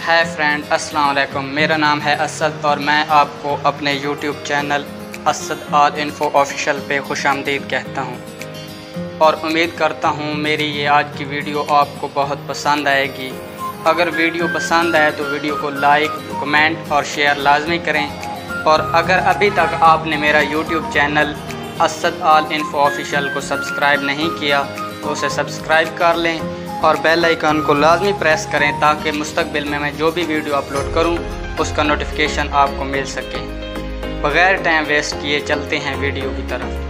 Hi friend, अस्सलाम वालेकुम। मेरा नाम है असद और मैं आपको अपने YouTube channel Asad all info official पे खुशामदीद कहता हूँ और उम्मीद करता हूँ मेरी ये आज की वीडियो आपको बहुत पसंद आएगी। अगर वीडियो पसंद आए तो वीडियो को लाइक, कमेंट और शेयर लाजमी करें। और अगर अभी तक आपने मेरा YouTube channel Asad all info official को सब्सक्राइब नहीं किया तो उसे सब्सक्राइब कर लें और बेल आइकन को लाजमी प्रेस करें ताकि मुस्तकबिल में मैं जो भी वीडियो अपलोड करूं उसका नोटिफिकेशन आपको मिल सके। बग़ैर टाइम वेस्ट किए चलते हैं वीडियो की तरफ।